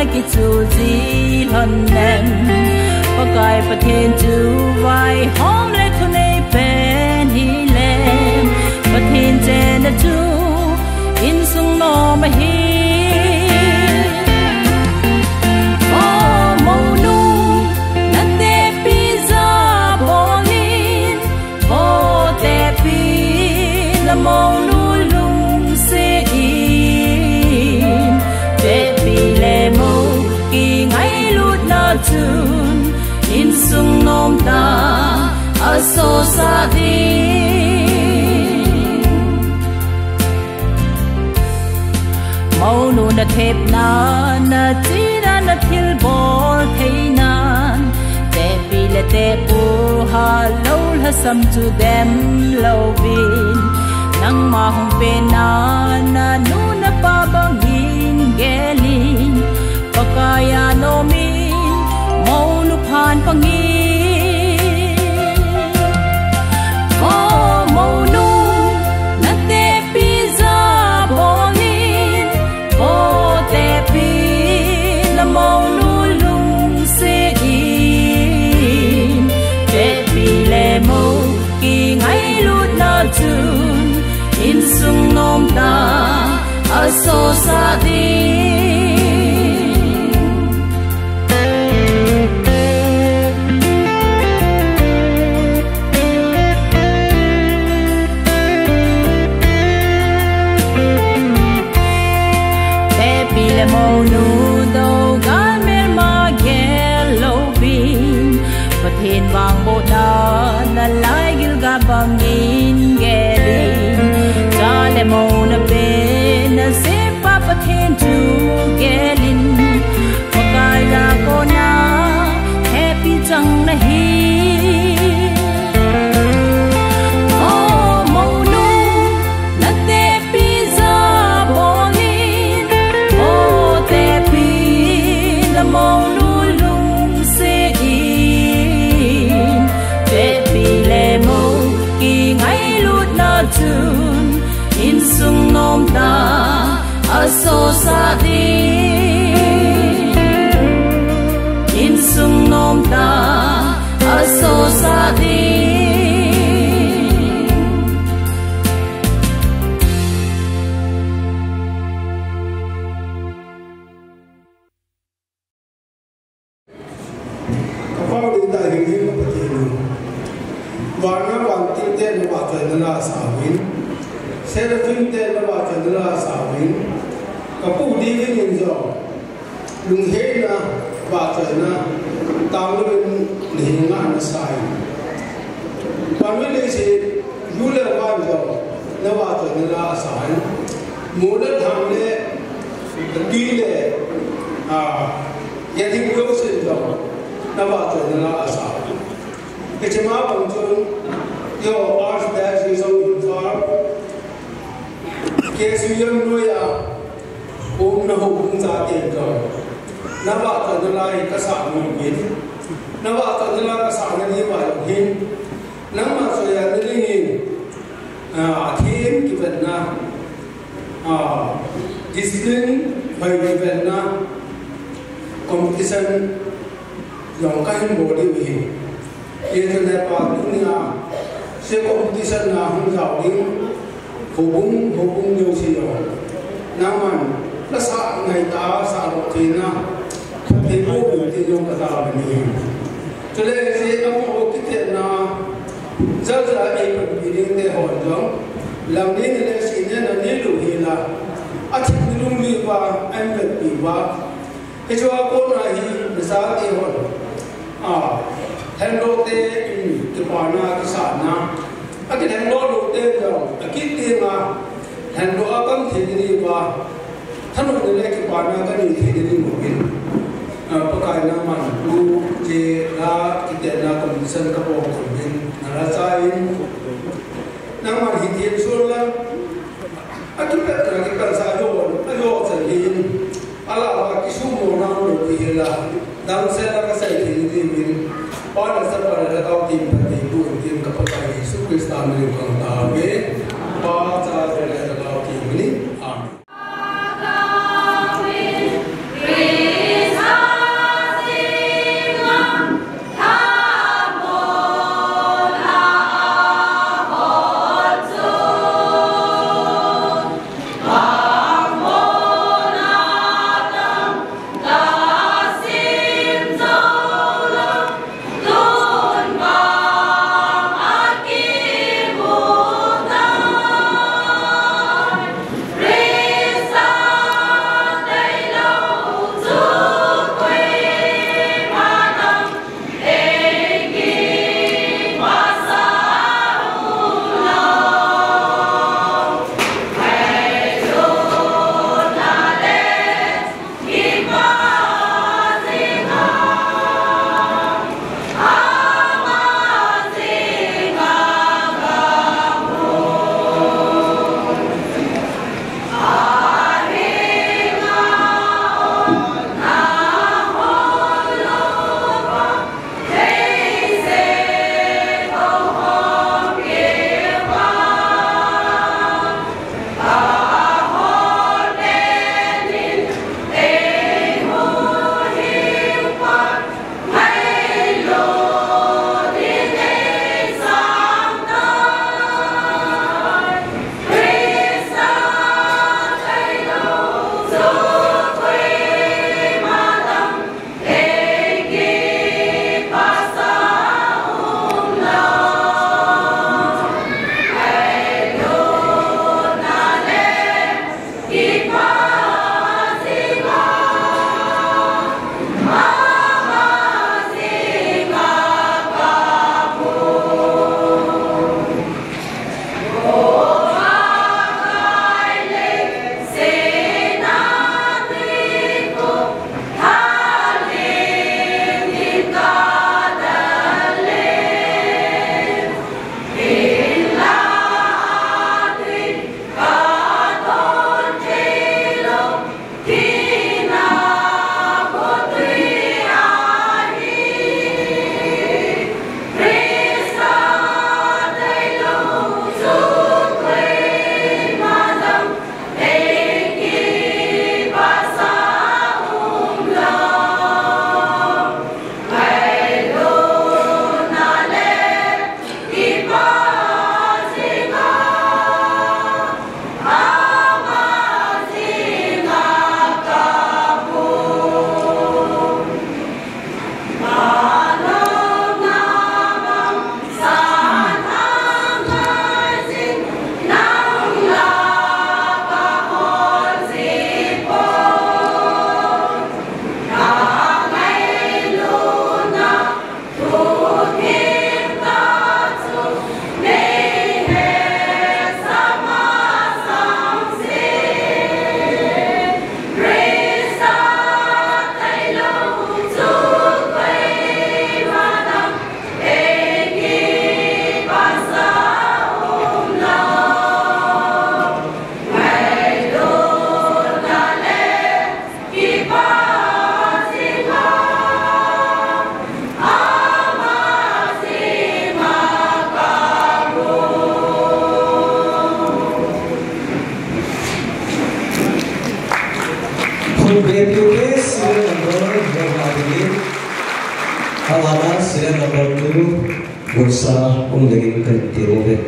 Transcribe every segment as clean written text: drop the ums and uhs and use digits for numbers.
cái chú gì lần em và cái bát thiên chú vai hôm nay thu này bên hi lem bát thiên trên đã chú in sung nó mà hi mong nuôi lung sẽ in để vì lệ mô kỳ ngay lút na chun in sung nom ta ở so xa đi màu nu na thép na chỉ na thil bol thấy nan để vì lệ để bu ha lâu ha sam chu dem lâu bin nang mahong pena nu na pabangin gelin pakaya no min mau nu phan pangin oh mau nu na te pizza bolin oh te pi la mau nu lung se in te pi le mo ki ngai lut na chu in sung nom ta ở so xa đi te pi le mo nu đâu gan mer ma ge lâu bin và thiên vàng bộ đà là lai gil ga bang in ge le mo na be na se pa pa then tu gelin pakai la ko na happy chang na hi oh mo nu na te pizza bolin oh te pi la mo nu lung se in te pi le mo ki ngai lut na chu in sung nom ta ở so xa đi in sung nom ta ở so xa đi Kau di dalam ini apa tiada? Warna wanti dia lepas jalan sawin. Saya film dia lepas jalan sawin, kapu di ni jo, lunghe na lepas jalan, tahu ni hingan say. Kami ni si yule lepas jo, lepas jalan sawin, muda hamle, kile, yang tinggal si jo, lepas jalan sawin. Kecema bangsun, yo archdiocese of Infar. Kesuyam noya om na hukung sa atin ko nawa ka nalay kasama ngin nawa ka nalay kasama ni bahin nang masoya nilingin atin given na discipline by given na competition yung kahin body wihin ito na pa dunia sa competition na hong zawing hubung nhiều siêu, naman nasa ngày ta sa lục thiên na, thì vô biểu thì dùng cái tàu này, cho nên khi ông hồ cái tiền na, rất là ít một cái điểm để hỏi giống, làm nên là xin nên là nên đủ hiện là, thích đúng lý và anh được bị và, cái chỗ cô này thì sao thì hỏi, hành động thế cái quan na cái sản na. Cái hành động đầu tiên là cái tiền mà hành động âm thì đi và thân một người cái quan na cái gì thì đi một cái pakai nama tu je la kita na komisen ka po komin na rasain nama hitin sulla akibat na kita sajo ayo salin ala wa kisumo na lo hila dam se la ka sai thi thi min और सब पर लगाओ तीन पति दो तीन का पता है सुकृष्टा में कंता में पांच आठ लगाओ तीन मिली आम Gorsa lagi kerja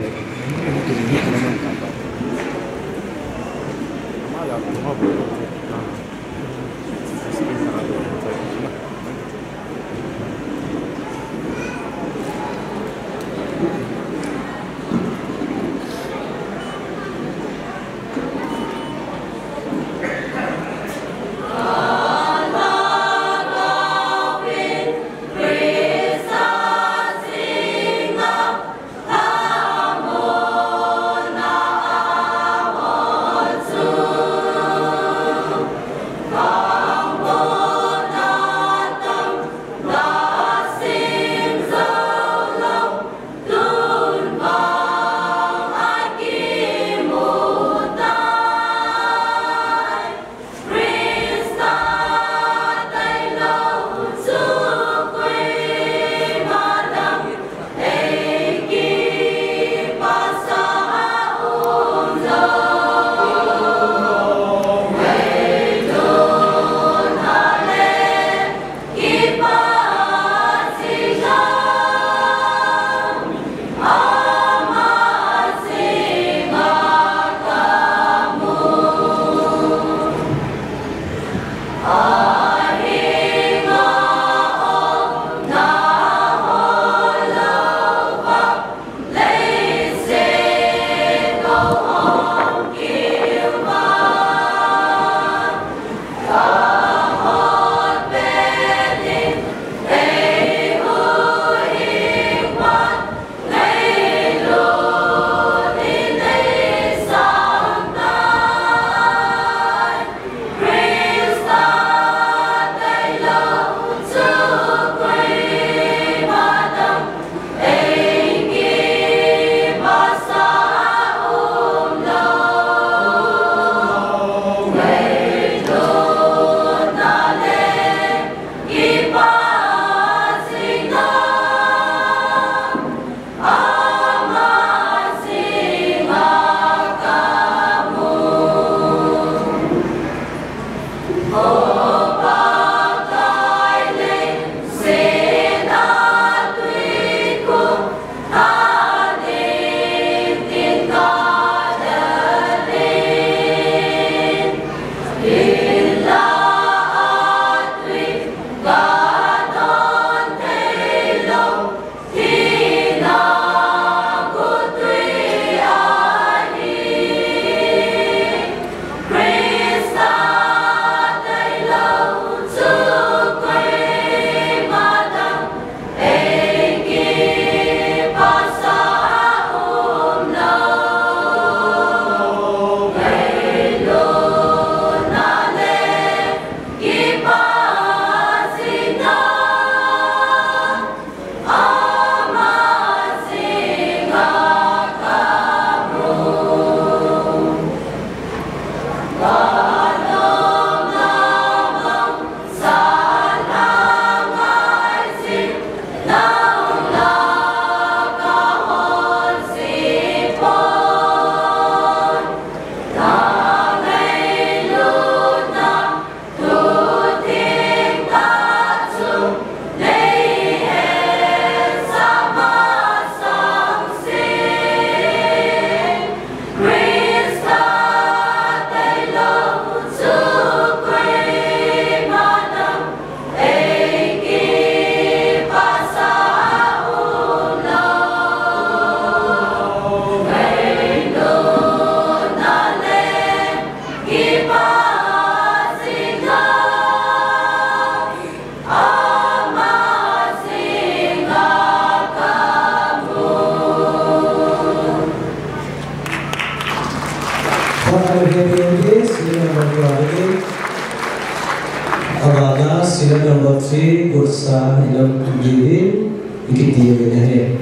sila number 3 Bursa ilang gilid ikitiyo na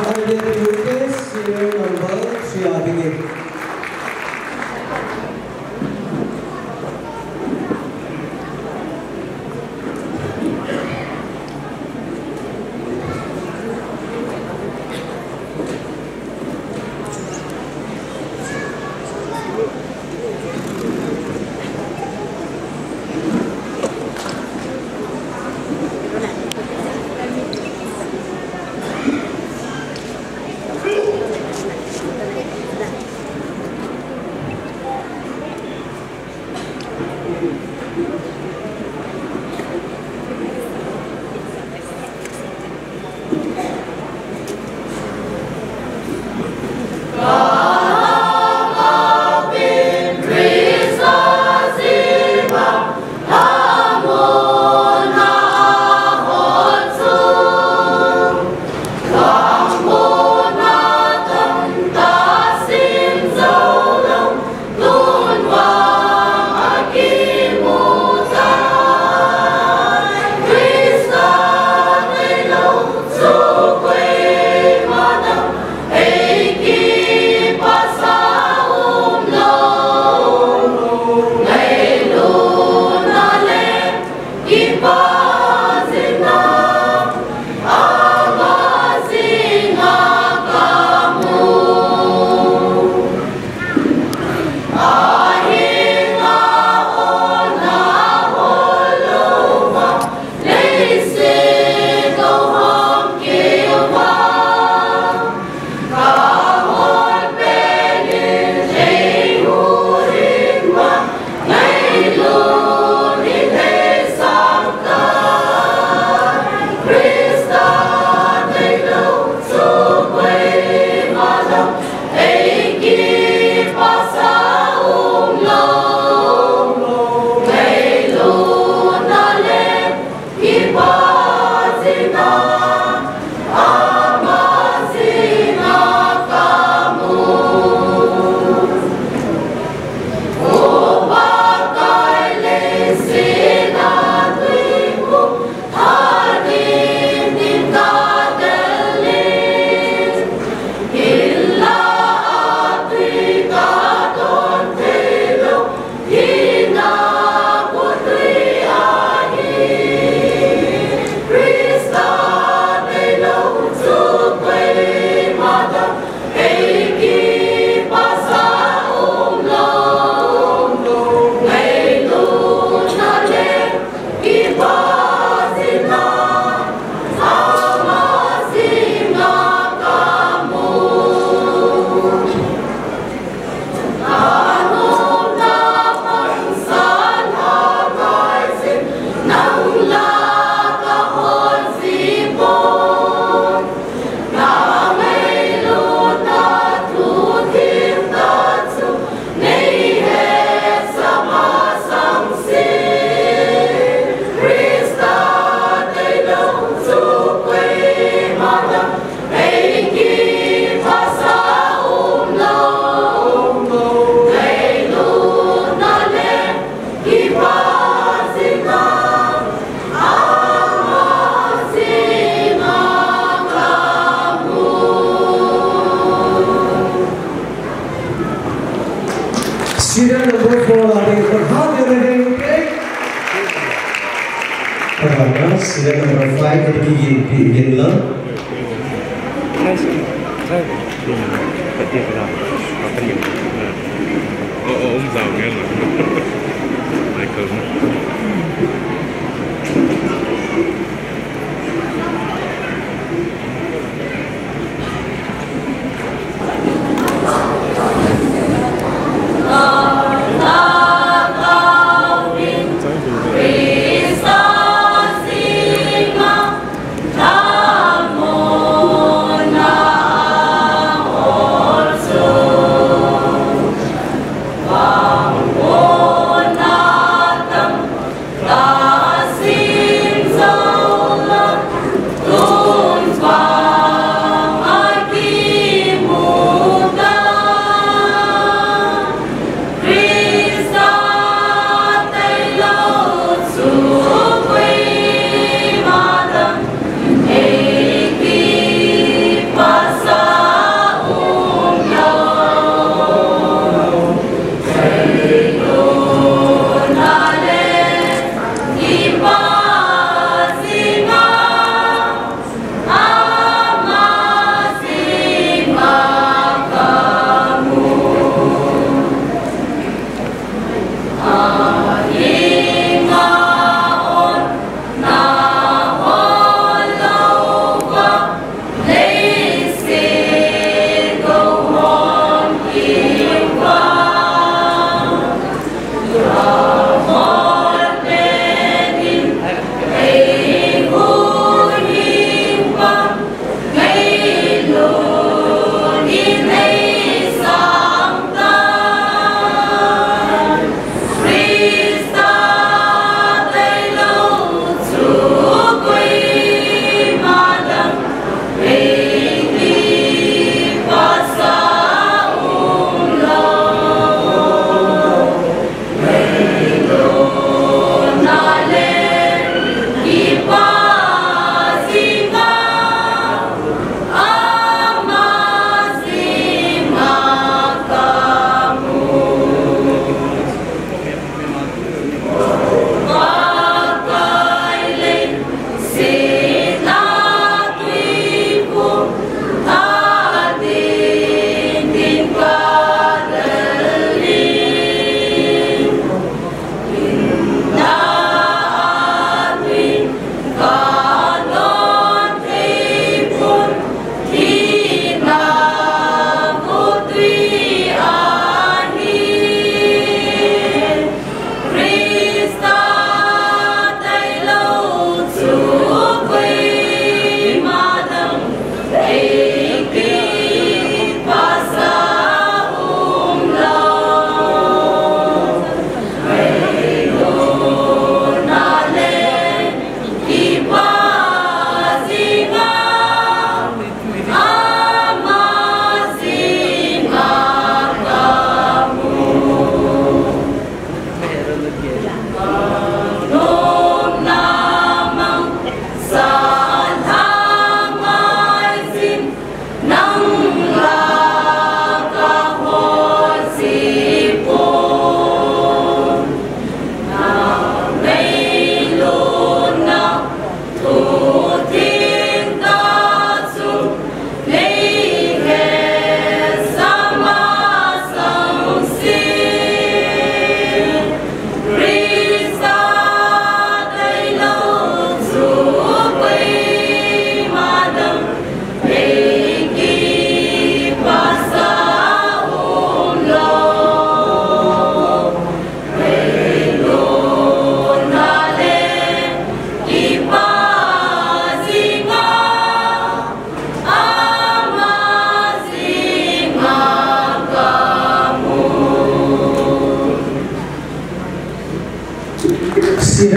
Serial number 4 lagi how do you okay? Pertama, serial number 5 kita begin lah. Ông giàu nghe là Michael. Ah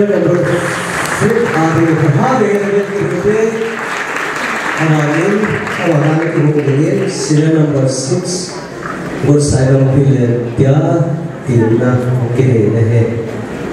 serial number 6 Hari serial number 6 Good Simon Pile Tia Tina Kene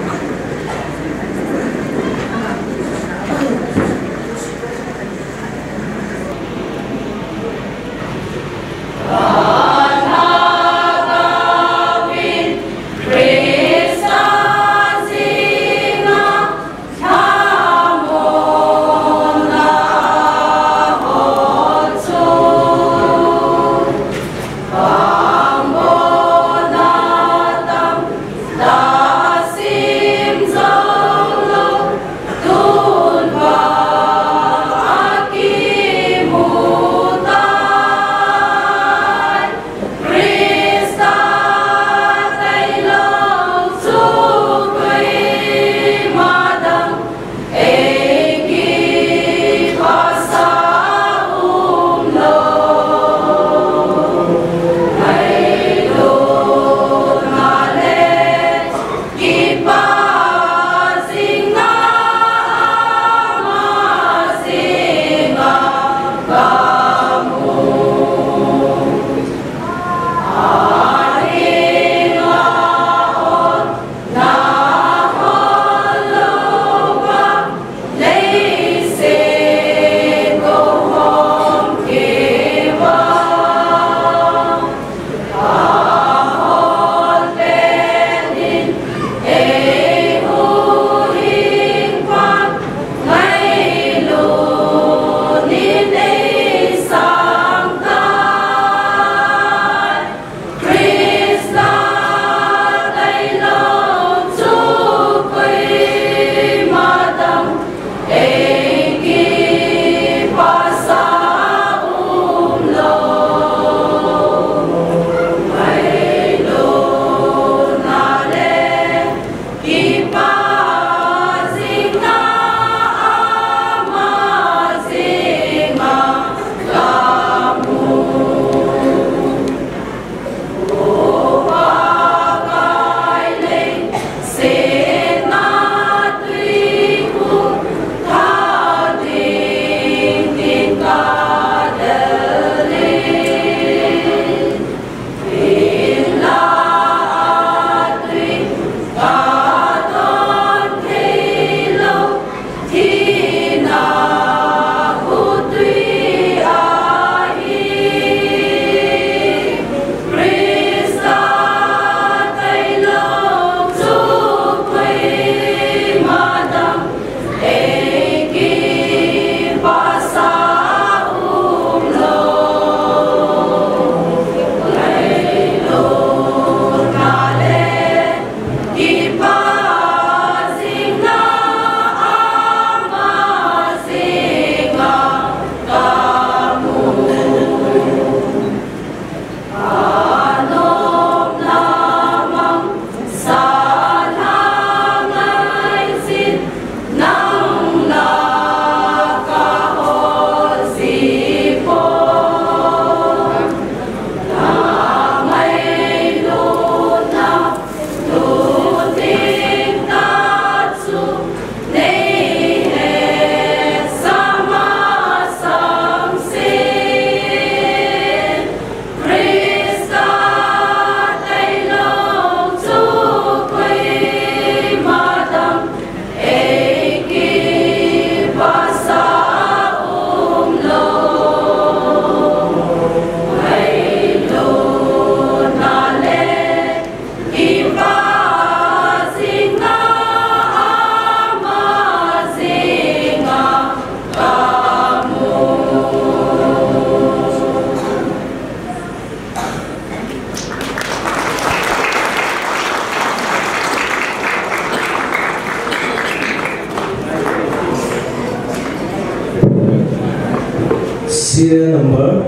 serial number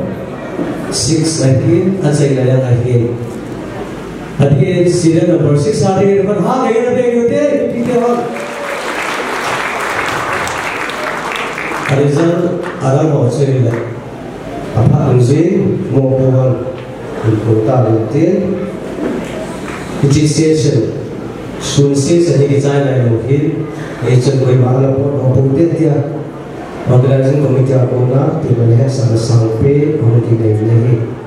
6 again, Ajay again. Again, serial number 6 hari depan ha gaya na begi hote, ठीक है और Arizal alam ho sila. Apa anjing mau bukan kota Latin, initiation sunsi sendiri China yang mungkin agent koi bala pun mampu dia organizing committee aku nak tiba-tiba sama sampai mungkin ini